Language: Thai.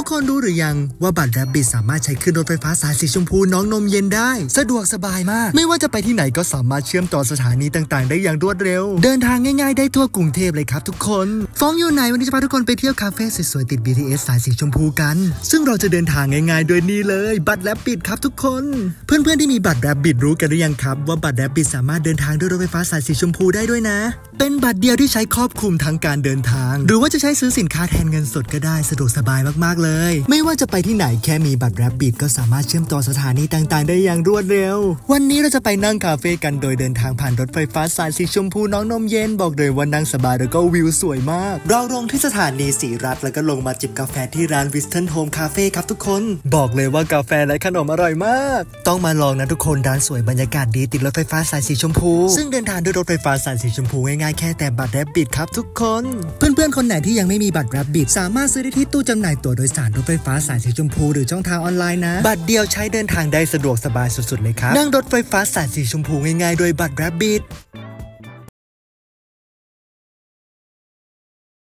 กคนรู้หรือยังว่าบัตรแรบบิทสามารถใช้ขึ้นรถไฟฟ้าสายสีชมพูน้องนมเย็นได้สะดวกสบายมากไม่ว่าจะไปที่ไหนก็สามารถเชื่อมต่อสถานีต่างๆได้อย่างรวดเร็วเดินทางง่ายๆได้ทั่วกรุงเทพเลยครับทุกคนฟ้องอยู่ไหนวันนี้จะพาทุกคนไปเที่ยวคาเฟ่สวยๆติด BTS สายสีชมพูกันซึ่งเราจะเดินทางง่ายๆโดยนี่เลยบัตรแรบบิทครับทุกคนเพื่อนๆที่มีบัตรแรบบิทรู้กันหรือยังครับว่าบัตรแรบบิทสามารถเดินทางด้วยรถไฟฟ้าสายสีชมพูได้ด้วยนะเป็นบัตรเดียวที่ใช้ครอบคลุมทั้งการเดินทางหรือว่าจะใช้ซื้อสินค้าแทนเงินสดก็ได้สะดวกสบายมากๆเลยไม่ว่าจะไปที่ไหนแค่มีบัตรแรบบิทก็สามารถเชื่อมต่อสถานีต่างๆได้อย่างรวดเร็ววันนี้เราจะไปนั่งคาเฟ่กันโดยเดินทางผ่านรถไฟฟ้าสายสีชมพูน้องนมเย็นบอกเลยว่านั่งสบายแล้วก็วิวสวยมากเราลงที่สถานีศรีรัตน์แล้วก็ลงมาจิบกาแฟที่ร้านวิสเทิลโฮมคาเฟ่ครับทุกคนบอกเลยว่ากาแฟและขนมอร่อยมากต้องมาลองนะทุกคนร้านสวยบรรยากาศดีติดรถไฟฟ้าสายสีชมพูซึ่งเดินทางด้วยรถไฟฟ้าสายสีชมพูง่ายๆแค่แต่บัตรแรบบิทครับทุกคนเพื่อนๆคนไหนที่ยังไม่มีบัตรแรบบิทสามารถซื้อได้ที่ตู้จำหน่ายตั๋วโดยสารรถไฟฟ้าสายสีชมพูหรือช่องทางออนไลน์นะบัตรเดียวใช้เดินทางได้สะดวกสบายสุดๆเลยครับนั่งรถไฟฟ้าสายสีชมพูง่ายๆโดยบัตรแรบบิท